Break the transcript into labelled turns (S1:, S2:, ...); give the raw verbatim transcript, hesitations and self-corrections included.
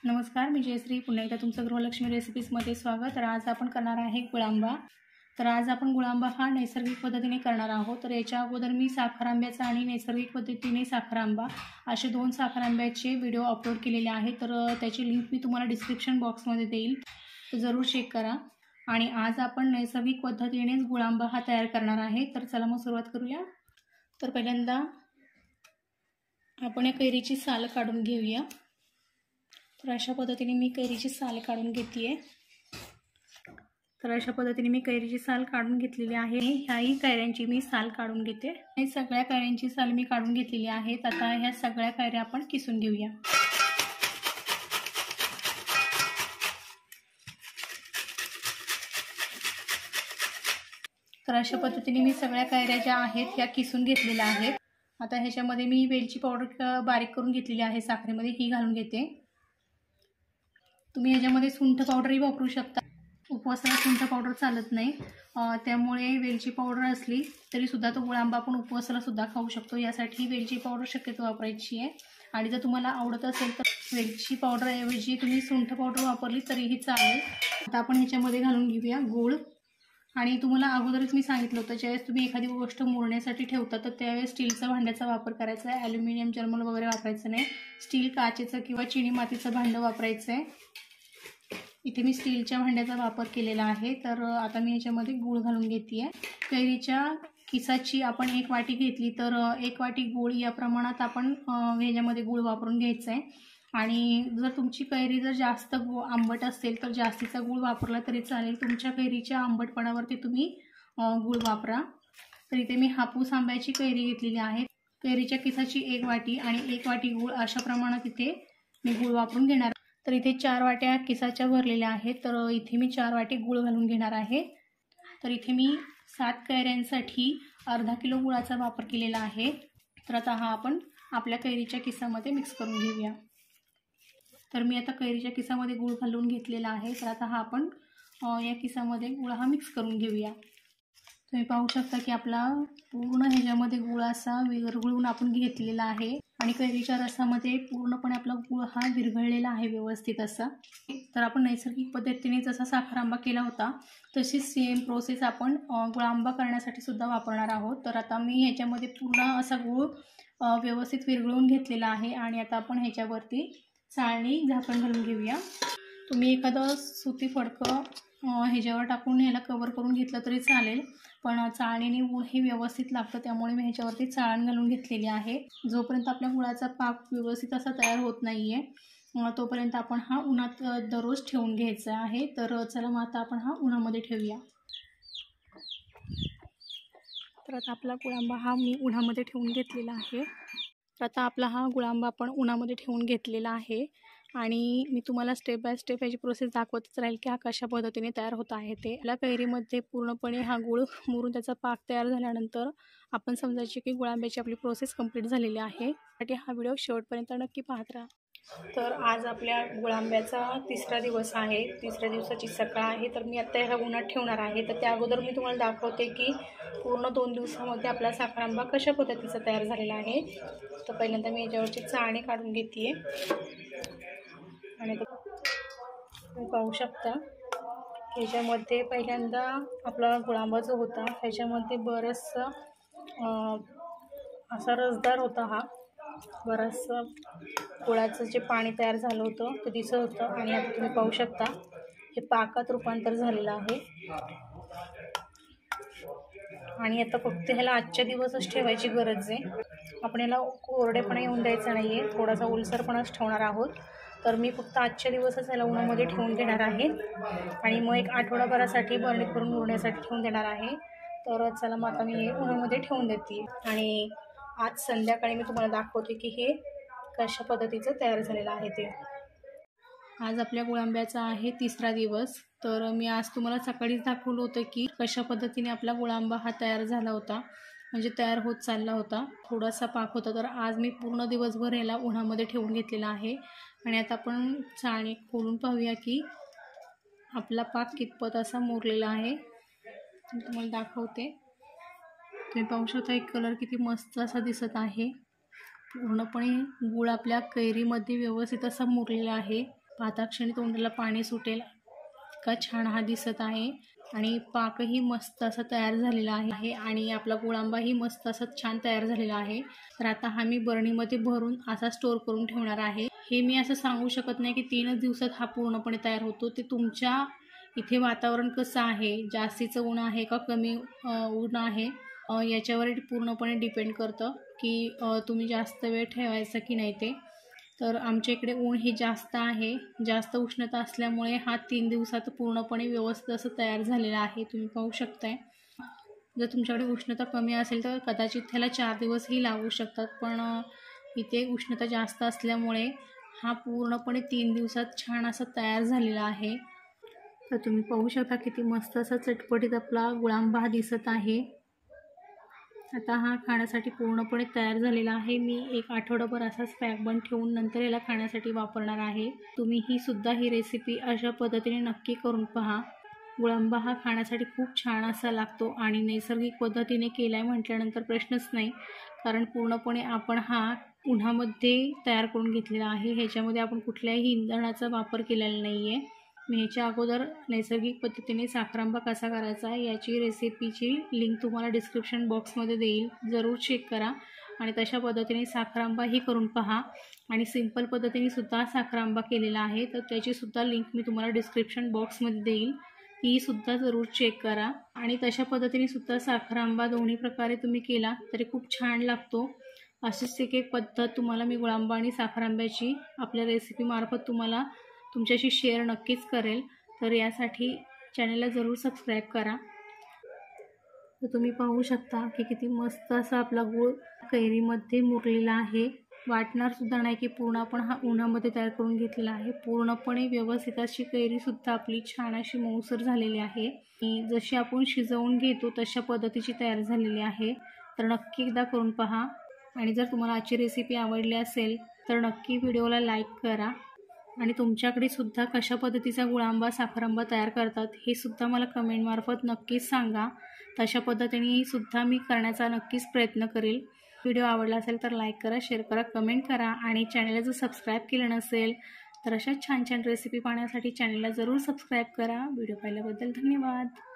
S1: नमस्कार, मी जयश्री पुन्हा एकदा तुमचं गृहलक्ष्मी रेसिपीजमध्ये स्वागत। तर आज आपण करणार आहे गुळांबा। तर आज आपण गुळांबा हा नैसर्गिक पद्धतीने करणार आहोत। तर याच्या अगोदर मी साखर आंब्याचा आणि नैसर्गिक पद्धतीने साखर आंबा असे दोन साखर आंब्याचे व्हिडिओ अपलोड केलेले आहेत। तर त्याची लिंक मी तुम्हाला डिस्क्रिप्शन बॉक्समध्ये देईल, तर जरूर चेक करा। आणि आज आपण नैसर्गिक पद्धतीनेच गुळांबा हा तयार करणार आहे। तर चला मग सुरुवात करूया। तर पहिल्यांदा आपण या कैरीची साल काढून घेऊया। तर अशा पद्धतीने मी कैरीची साल काढून घेते आहे। तर अशा पद्धतीने मी कैरीची साल काढून घेतलेली आहे। ह्याही कैऱ्यांची मी साल काढून घेते। हे सगळ्या कैऱ्यांची साल मी काढून घेतलेली आहे। आता ह्या सगळ्या कैऱ्या आपण किसून घेऊया। तर अशा पद्धतीने मी सगळ्या कैऱ्या ज्या आहेत ह्या किसून घेतलेल्या आहेत। आता ह्याच्यामध्ये मी वेलची पावडर बारीक करून घेतलेली आहे, साखरेमध्ये ही घालून घेते। तुम्ही ह्याच्यामध्ये सुंठ पावडरही वापरू शकता। उपवासाला सुंठ पावडर चालत नाही, त्यामुळे वेलची पावडर असली तरी सुद्धा तो गुळांबा आपण उपवासाला सुद्धा खाऊ शकतो। यासाठी वेलची पावडर शक्यतो वापरायची आहे। आणि जर तुम्हाला आवडत असेल तर वेलची पावडर ऐवजी तुम्ही सुंठ पावडर वापरली तरीही चालेल। आता आपण ह्याच्यामध्ये घालून घेऊया गूळ। आणि तुम्हाला अगोदरच मी सांगितलं होतं, ज्यावेळेस तुम्ही एखादी गोष्ट मुरण्यासाठी ठेवता तर त्यावेळेस स्टीलचा भांड्याचा वापर करायचा आहे। ॲल्युमिनियम जर्मल वगैरे वापरायचं नाही। स्टील, काचेचं किंवा चिनी मातीचं भांडं वापरायचं आहे। इथे मी स्टीलच्या भांड्याचा वापर केलेला आहे। तर आता मी याच्यामध्ये गूळ घालून घेते आहे। कैरीच्या किसाची आपण एक वाटी घेतली तर एक वाटी गूळ या प्रमाणात आपण ह्याच्यामध्ये गूळ वापरून घ्यायचं आहे। आणि जर तुमची कैरी जर जास्त गूळ आंबट असेल तर जास्तीचा गूळ वापरला तरी चालेल। तुमच्या कैरीच्या आंबटपणावरती तुम्ही गूळ वापरा। तर इथे मी हापूस आंब्याची कैरी घेतलेली आहे। कैरीच्या किसाची एक वाटी आणि एक वाटी गूळ अशा प्रमाणात इथे मी गूळ वापरून घेणार। तर इथे चार वाट्या किसाच्या भरलेल्या आहेत। तर इथे मी चार वाटी गूळ घालून घेणार आहे। तर इथे मी सात कैऱ्यांसाठी अर्धा किलो गुळाचा वापर केलेला आहे। तर आता हा आपण आपल्या कैरीच्या किसामध्ये मिक्स करून घेऊया। तर मी आता कैरीच्या किसामध्ये गूळ घालून घेतलेला आहे। तर आता हा आपण या किसामध्ये गूळ हा मिक्स करून घेऊया। तुम्ही पाहू शकता की आपला पूर्ण ह्याच्यामध्ये गूळ असा विरघळून आपण घेतलेला आहे। आणि कैरीच्या रसामध्ये पूर्णपणे आपला गूळ हा विरघळलेला आहे व्यवस्थित असा। तर आपण नैसर्गिक पद्धतीने जसा साखर आंबा केला होता तशीच सेम प्रोसेस आपण गुळांबा करण्यासाठी सुद्धा वापरणार आहोत। तर आता मी ह्याच्यामध्ये पूर्ण असा गूळ व्यवस्थित विरघळून घेतलेला आहे। आणि आता आपण ह्याच्यावरती चाळणी झाकण घालून घेऊया। तुम्ही एखादं सुती फडकं ह्याच्यावर टाकून ह्याला कवर करून घेतलं तरी चालेल, पण चाळणीने गूळ हे व्यवस्थित लागतं, त्यामुळे मी ह्याच्यावरती चाळण घालून घेतलेली आहे। जोपर्यंत आपल्या गुळाचा पाक व्यवस्थित असा तयार होत नाही आहे तोपर्यंत आपण हा उन्हात दररोज ठेवून घ्यायचा आहे। तर चला मग आता आपण हा उन्हामध्ये ठेवूया। तर आता आपला गुळांबा हा मी उन्हामध्ये ठेवून घेतलेला आहे। तर आता आपला हा गुळांबा आपण उन्हामध्ये ठेवून घेतलेला आहे। आणि मी तुम्हाला स्टेप बाय स्टेप याची प्रोसेस दाखवतच राहील की हा कशा पद्धतीने तयार होत आहे ते। आपल्या कैरीमध्ये पूर्णपणे हा गूळ मुरून त्याचा पाक तयार झाल्यानंतर आपण समजायचे की गुळांब्याची आपली प्रोसेस कंप्लीट झालेली आहे। त्यासाठी हा व्हिडिओ शेवटपर्यंत नक्की पाहत राहा। तर आज आपल्या गुळांब्याचा तिसरा दिवस आहे, तिसऱ्या दिवसाची सकाळ आहे। तर मी आता ह्या उन्हात ठेवणार आहे। तर त्या अगोदर मी तुम्हाला दाखवते की पूर्ण दोन दिवसामध्ये आपला साखर आंबा कशा पद्धतीचा तयार झालेला आहे। तर पहिल्यांदा मी याच्यावरची चाळणी काढून घेते आणि तुम्ही पाहू शकता ह्याच्यामध्ये पहिल्यांदा आपला गुळांबा जो होता ह्याच्यामध्ये बरंचसं असा रसदार होता, हा बरंचसं गुळाचं जे पाणी तयार झालं होतं ते दिसत होतं। आणि आता तुम्ही पाहू शकता हे पाकात रूपांतर झालेलं आहे। आणि आता फक्त ह्याला आजच्या दिवसच ठेवायची गरज आहे, आपण याला कोरडेपणा येऊन द्यायचा नाही आहे, थोडासा ओलसरपणाच ठेवणार आहोत। तर मी फक्त आजच्या दिवसच ह्याला उन्हामध्ये ठेवून घेणार आहे आणि मग एक आठवडाभरासाठी बर्नीत करून मुरण्यासाठी ठेवून देणार आहे। तर चला मग आता मी हे उन्हामध्ये ठेवून देते आणि आज संध्याकाळी मी तुम्हाला दाखवते की हे कशा पद्धतीचं तयार झालेलं आहे ते। आज आपल्या गुळांब्याचा आहे तिसरा दिवस। तर मी आज तुम्हाला सकाळीच दाखवलं होतं की कशा पद्धतीने आपला गुळांबा हा तयार झाला होता, म्हणजे तयार होत चालला होता, थोडासा पाक होता। तर आज मी पूर्ण दिवसभर याला उन्हामध्ये ठेवून घेतलेला आहे। आणि आता आपण चाळणी खोलून पाहूया की आपला पाक कितपत असा मुरलेला आहे। मी तुम्हाला दाखवते। तुम्ही पाहू शकता एक कलर किती मस्त असा दिसत आहे। पूर्णपणे गूळ आपल्या कैरीमध्ये व्यवस्थित असा मुरलेला आहे। पाहताक्षणी तोंडाला पाणी सुटेल इतका छान हा दिसत आहे आणि पाकही मस्त असा तयार झालेला आहे आणि आपला गुळांबाही मस्त असा छान तयार झालेला आहे। तर आता हा मी बरणीमध्ये भरून असा स्टोर करून ठेवणार आहे। हे मी असं सांगू शकत नाही की तीनच दिवसात हा पूर्णपणे तयार होतो, ते तुमच्या इथे वातावरण कसं आहे, जास्तीचं ऊन आहे का कमी ऊन आहे याच्यावर पूर्णपणे डिपेंड करतं की तुम्ही जास्त वेळ ठेवायचं की नाही ते। तर आमच्या इकडे ऊन हे जास्त आहे, जास्त उष्णता असल्यामुळे हा तीन दिवसात पूर्णपणे व्यवस्थित असं तयार झालेला आहे, तुम्ही पाहू शकताय। जर तुमच्याकडे उष्णता कमी असेल तर कदाचित त्याला चार दिवसही लागू शकतात, पण इथे उष्णता जास्त असल्यामुळे हा पूर्णपणे तीन दिवसात छान असा तयार झालेला आहे। तर तुम्ही पाहू शकता किती मस्त असा चटपटीत आपला गुळांबा दिसत आहे। आता हा खाण्यासाठी पूर्णपणे तयार झालेला आहे। मी एक आठवडाभर असाच पॅक बंद ठेवून नंतर याला खाण्यासाठी वापरणार आहे। तुम्ही ही सुद्धा ही रेसिपी अशा पद्धतीने नक्की करून पहा। गुळांबा हा खाण्यासाठी खूप छान असा लागतो आणि नैसर्गिक पद्धतीने केलाय म्हटल्यानंतर प्रश्नच नाही, कारण पूर्णपणे आपण हा उन्हामध्ये तयार करून घेतलेला आहे। ह्याच्यामध्ये आपण कुठल्याही इंधनाचा वापर केलेला नाही आहे। मी ह्याच्या अगोदर नैसर्गिक पद्धतीने साखरांबा कसा करायचा आहे याची रेसिपीची लिंक तुम्हाला डिस्क्रिप्शन बॉक्समध्ये देईल, जरूर चेक करा आणि तशा पद्धतीने साखरांबाही करून पहा। आणि सिंपल पद्धतीने सुद्धा साखरांबा केलेला आहे, तर त्याची सुद्धा लिंक मी तुम्हाला डिस्क्रिप्शन बॉक्समध्ये देईल, ती सुद्धा जरूर चेक करा। आणि तशा पद्धतीने सुद्धा साखरांबा दोन्ही प्रकारे तुम्ही केला तरी खूप छान लागतो। अशीच एक एक पद्धत तुम्हाला मी गुळांबा आणि साखरांब्याची आपल्या रेसिपीमार्फत तुम्हाला तुमच्याशी शेअर नक्कीच करेल, तर यासाठी चॅनलला जरूर सबस्क्राईब करा। तर तुम्ही पाहू शकता की किती मस्त असा आपला गूळ कैरीमध्ये मुरलेला आहे, वाटणार सुद्धा नाही की पूर्ण आपण हा उन्हामध्ये तयार करून घेतलेला आहे। पूर्णपणे व्यवस्थित अशी कैरीसुद्धा आपली छान अशी मऊसर झालेली आहे, की जशी आपण शिजवून घेतो तशा पद्धतीची तयार झालेली आहे। तर नक्की एकदा करून पहा आणि जर तुम्हाला आजची रेसिपी आवडली असेल तर नक्की व्हिडिओला लाईक करा आणि तुमच्याकडे सुद्धा कशा पद्धतीचा गुळांबा साखरांबा तयार करतात हे सुद्धा मला कमेंटमार्फत नक्कीच सांगा। तशा पद्धतीने सुद्धा मी करण्याचा नक्कीच प्रयत्न करेल। व्हिडिओ आवडला असेल तर लाईक करा, शेअर करा, कमेंट करा आणि चॅनलला जर सबस्क्राईब केलं नसेल तर अशा छान छान रेसिपी पाहण्यासाठी चॅनलला जरूर सबस्क्राईब करा। व्हिडिओ पाहिल्याबद्दल धन्यवाद।